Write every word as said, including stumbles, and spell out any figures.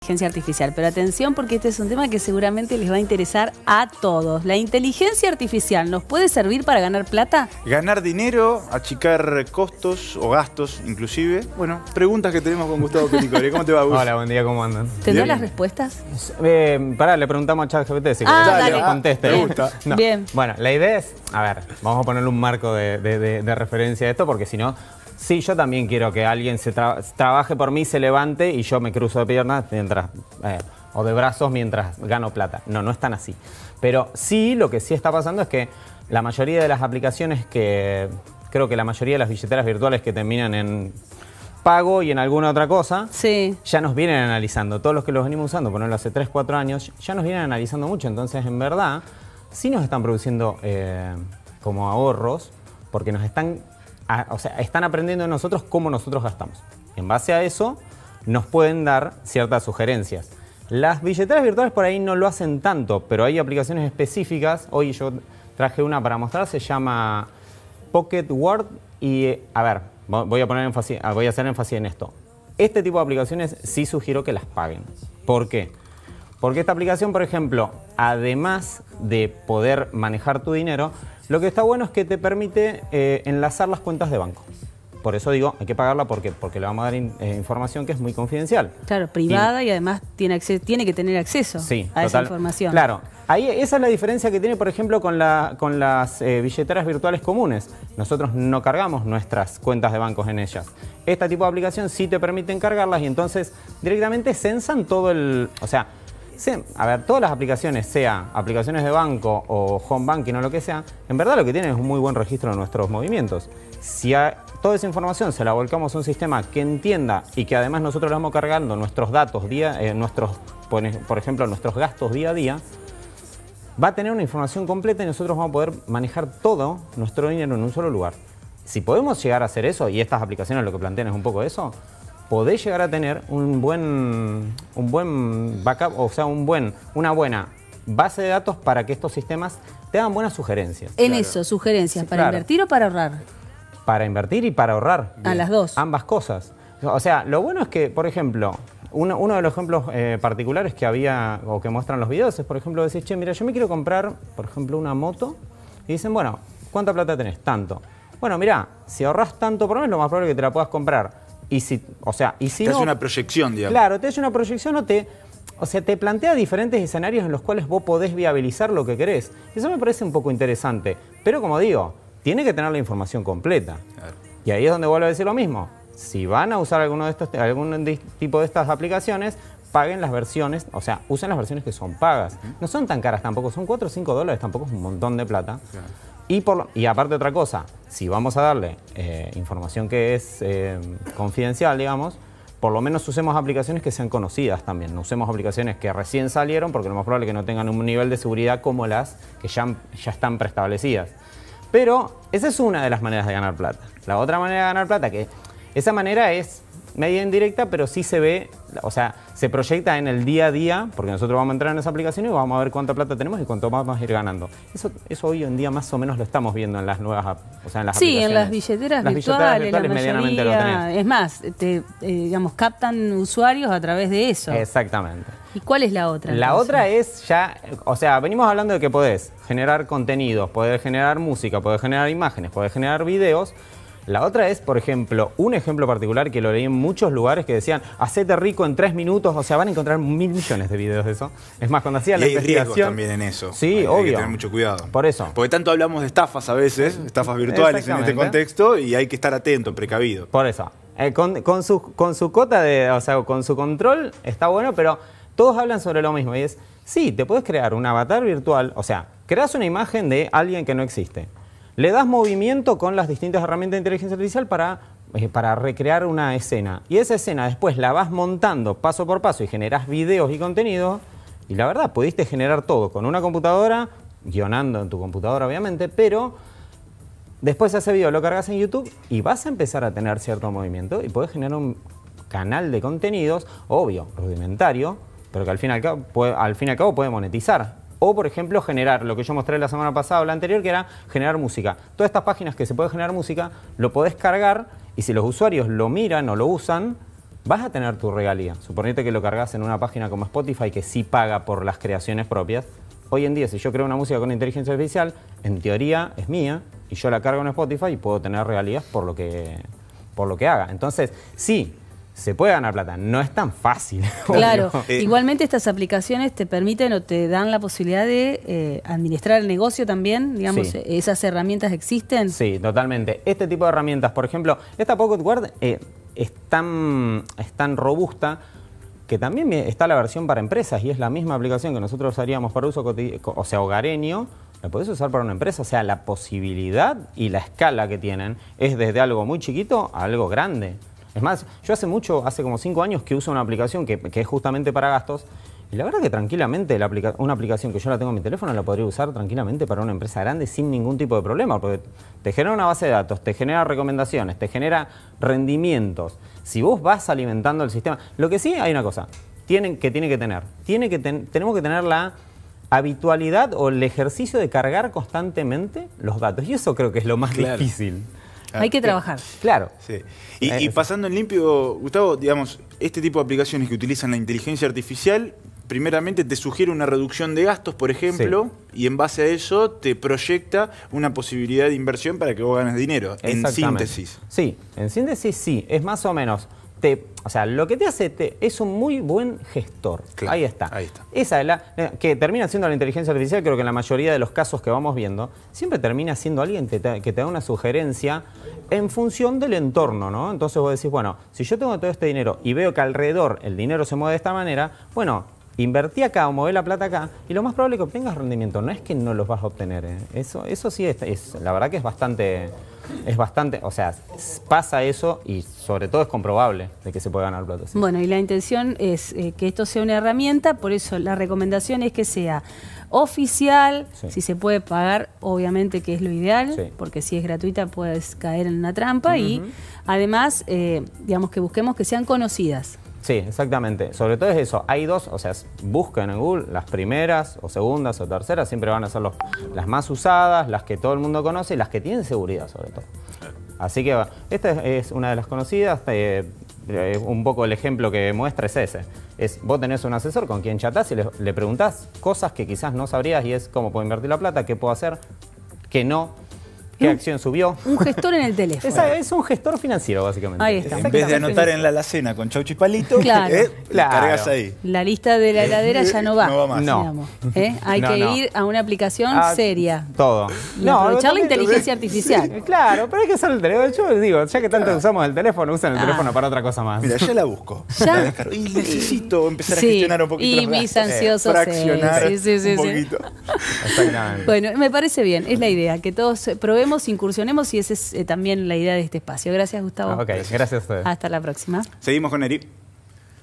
inteligencia artificial. Pero atención, porque este es un tema que seguramente les va a interesar a todos. ¿La inteligencia artificial nos puede servir para ganar plata? Ganar dinero, achicar costos o gastos, inclusive. Bueno, preguntas que tenemos con Gustavo Penicori. ¿Cómo te va, Gus? Hola, buen día, ¿cómo andan? ¿Tendrá las respuestas? Eh, pará, le preguntamos a ChatGPT si ah, querés dale. que conteste. Me gusta. No. Bien. Bueno, la idea es, a ver, vamos a ponerle un marco de, de, de, de referencia a esto, porque si no, sí, yo también quiero que alguien se tra trabaje por mí, se levante y yo me cruzo de piernas mientras, eh, o de brazos mientras gano plata. No, no es tan así. Pero sí, lo que sí está pasando es que la mayoría de las aplicaciones que, creo que la mayoría de las billeteras virtuales que terminan en pago y en alguna otra cosa, sí, ya nos vienen analizando. Todos los que los venimos usando, ponerlo hace tres, cuatro años, ya nos vienen analizando mucho. Entonces, en verdad, sí nos están produciendo eh, como ahorros, porque nos están, a, o sea, están aprendiendo de nosotros cómo nosotros gastamos. En base a eso, nos pueden dar ciertas sugerencias. Las billeteras virtuales por ahí no lo hacen tanto, pero hay aplicaciones específicas. Hoy yo traje una para mostrar, se llama Pocket Word y, a ver, voy a, poner énfasis, voy a hacer énfasis en esto. Este tipo de aplicaciones sí sugiero que las paguen. ¿Por qué? Porque esta aplicación, por ejemplo, además de poder manejar tu dinero, lo que está bueno es que te permite eh, enlazar las cuentas de banco. Por eso digo, hay que pagarla porque, porque le vamos a dar in, eh, información que es muy confidencial. Claro, privada y, y además tiene, acceso, tiene que tener acceso sí, a total, esa información. Claro, ahí, esa es la diferencia que tiene, por ejemplo, con, la, con las eh, billeteras virtuales comunes. Nosotros no cargamos nuestras cuentas de bancos en ellas. Este tipo de aplicación sí te permiten cargarlas y entonces directamente censan todo el... O sea, a ver, todas las aplicaciones, sea aplicaciones de banco o home banking o lo que sea, en verdad lo que tienen es un muy buen registro de nuestros movimientos. Si a, toda esa información se la volcamos a un sistema que entienda y que además nosotros le vamos cargando nuestros datos, día, eh, nuestros, por, por ejemplo, nuestros gastos día a día, va a tener una información completa y nosotros vamos a poder manejar todo nuestro dinero en un solo lugar. Si podemos llegar a hacer eso, y estas aplicaciones lo que plantean es un poco eso, podés llegar a tener un buen, un buen backup, o sea, un buen, una buena base de datos para que estos sistemas te hagan buenas sugerencias. En claro. eso, sugerencias, Sí, ¿para claro. invertir o para ahorrar? Para invertir y para ahorrar. A las dos. Ambas cosas. O sea, lo bueno es que, por ejemplo, uno, uno de los ejemplos eh, particulares que había o que muestran los videos es, por ejemplo, decir, che, mira, yo me quiero comprar, por ejemplo, una moto. Y dicen, bueno, ¿cuánta plata tenés? Tanto. Bueno, mira, si ahorras tanto por mes, lo más probable es que te la puedas comprar. Y si, o sea, y si te no, hace una proyección, digamos. Claro, te hace una proyección o te, o sea, te plantea diferentes escenarios en los cuales vos podés viabilizar lo que querés. Eso me parece un poco interesante. Pero como digo, tiene que tener la información completa. Claro. Y ahí es donde vuelvo a decir lo mismo. Si van a usar alguno de estos, algún tipo de estas aplicaciones, paguen las versiones, o sea, usen las versiones que son pagas. Uh-huh. No son tan caras tampoco, son cuatro o cinco dólares, tampoco es un montón de plata. Claro. Y, por, y aparte otra cosa, si vamos a darle eh, información que es eh, confidencial, digamos, por lo menos usemos aplicaciones que sean conocidas también. No usemos aplicaciones que recién salieron porque lo más probable es que no tengan un nivel de seguridad como las que ya, ya están preestablecidas. Pero esa es una de las maneras de ganar plata. La otra manera de ganar plata, que esa manera es media indirecta, pero sí se ve, o sea, se proyecta en el día a día, porque nosotros vamos a entrar en esa aplicación y vamos a ver cuánta plata tenemos y cuánto más vamos a ir ganando. Eso, eso hoy en día más o menos lo estamos viendo en las nuevas, o sea, en las sí, aplicaciones. en las billeteras las virtuales, billeteras virtuales la medianamente lo mayoría, tenés. es más, te, eh, digamos, captan usuarios a través de eso. Exactamente. ¿Y cuál es la otra? La entonces? otra es ya, o sea, venimos hablando de que podés generar contenidos, podés generar música, podés generar imágenes, podés generar videos. La otra es, por ejemplo, un ejemplo particular que lo leí en muchos lugares que decían, hacete rico en tres minutos, o sea, van a encontrar mil millones de videos de eso. Es más, cuando hacía y la hay investigación... riesgos también en eso. Sí, hay, obvio. Hay que tener mucho cuidado. Por eso. Porque tanto hablamos de estafas a veces, estafas virtuales en este contexto, y hay que estar atento, precavido. Por eso. Eh, con, con, su, con su cota de, o sea, con su control está bueno, pero todos hablan sobre lo mismo. Y es, sí, te puedes crear un avatar virtual, o sea, creas una imagen de alguien que no existe. Le das movimiento con las distintas herramientas de inteligencia artificial para, eh, para recrear una escena. Y esa escena después la vas montando paso por paso y generás videos y contenido. Y la verdad, pudiste generar todo con una computadora, guionando en tu computadora obviamente, pero después ese video lo cargas en YouTube y vas a empezar a tener cierto movimiento y podés generar un canal de contenidos, obvio, rudimentario, pero que al fin y al cabo puede, al fin y al cabo puede monetizar. O, por ejemplo, generar lo que yo mostré la semana pasada o la anterior, que era generar música. Todas estas páginas que se puede generar música, lo podés cargar y si los usuarios lo miran o lo usan, vas a tener tu regalía. Suponete que lo cargas en una página como Spotify que sí paga por las creaciones propias. Hoy en día, si yo creo una música con inteligencia artificial, en teoría es mía y yo la cargo en Spotify y puedo tener regalías por lo que, por lo que haga. Entonces, sí, se puede ganar plata. No es tan fácil. Claro. Eh, Igualmente estas aplicaciones te permiten o te dan la posibilidad de eh, administrar el negocio también. Digamos, Sí. esas herramientas existen. Sí, totalmente. Este tipo de herramientas, por ejemplo, esta Pocket Guard eh, es, tan, es tan robusta que también está la versión para empresas y es la misma aplicación que nosotros haríamos para uso cotidiano, o sea, hogareño, la podés usar para una empresa. O sea, la posibilidad y la escala que tienen es desde algo muy chiquito a algo grande. Es más, yo hace mucho, hace como cinco años que uso una aplicación que, que es justamente para gastos y la verdad que tranquilamente la aplica una aplicación que yo la tengo en mi teléfono la podría usar tranquilamente para una empresa grande sin ningún tipo de problema, porque te genera una base de datos, te genera recomendaciones, te genera rendimientos. Si vos vas alimentando el sistema, lo que sí hay una cosa, tienen, que tiene que tener, tiene que ten, tenemos que tener la habitualidad o el ejercicio de cargar constantemente los datos y eso creo que es lo más Claro. difícil. Hay que trabajar. Claro. Sí. Y, Eh, y pasando en limpio, Gustavo, digamos, este tipo de aplicaciones que utilizan la inteligencia artificial, primeramente te sugiere una reducción de gastos, por ejemplo, y en base a eso te proyecta una posibilidad de inversión para que vos ganes dinero, en Exactamente. síntesis. Sí, en síntesis sí, es más o menos. Te, o sea, lo que te hace te, es un muy buen gestor. Claro, ahí está. ahí está. Esa es la que termina siendo la inteligencia artificial, creo que en la mayoría de los casos que vamos viendo, siempre termina siendo alguien que te, que te da una sugerencia en función del entorno, ¿no? Entonces vos decís, bueno, si yo tengo todo este dinero y veo que alrededor el dinero se mueve de esta manera, bueno, invertí acá o mover la plata acá y lo más probable es que obtengas rendimiento. No es que no los vas a obtener, ¿eh? Eso, eso sí es, es, la verdad que es bastante, es bastante, o sea, pasa eso y sobre todo es comprobable de que se puede ganar plata. ¿Sí? Bueno, y la intención es eh, que esto sea una herramienta, por eso la recomendación es que sea oficial, Sí. si se puede pagar, obviamente que es lo ideal, Sí. porque si es gratuita puedes caer en una trampa y además, eh, digamos que busquemos que sean conocidas. Sí, exactamente. Sobre todo es eso. Hay dos, o sea, busquen en Google las primeras o segundas o terceras, siempre van a ser los, las más usadas, las que todo el mundo conoce y las que tienen seguridad sobre todo. Así que bueno, esta es, es una de las conocidas. Eh, eh, un poco el ejemplo que muestra es ese. Es, vos tenés un asesor con quien chatás y le, le preguntás cosas que quizás no sabrías y es cómo puedo invertir la plata, qué puedo hacer, qué no. ¿Qué acción subió? Un gestor en el teléfono. Esa es un gestor financiero, básicamente. Ahí está. En vez de anotar en la alacena con chauchi palito, Claro. eh, Claro. cargas ahí. La lista de la heladera ya no va. No va más. No. digamos, ¿eh? Hay No, que no. ir a una aplicación Ah, seria. Todo. Y aprovechar la también- inteligencia artificial. Sí, claro, pero hay que usar el teléfono. Yo digo, ya que tanto usamos el teléfono, usen el Ah. teléfono para otra cosa más. Mira, ya la busco. ¿Ya? La descargo. Y necesito empezar a Sí, gestionar un poquito y los mis gastos. ansiosos, Fraccionar sí, sí, sí, un sí. poquito. Exactamente. Bueno, me parece bien, es la idea, que todos eh, probemos, incursionemos y esa es eh, también la idea de este espacio. Gracias, Gustavo. Ok, gracias a ustedes. Hasta la próxima. Seguimos con Eri.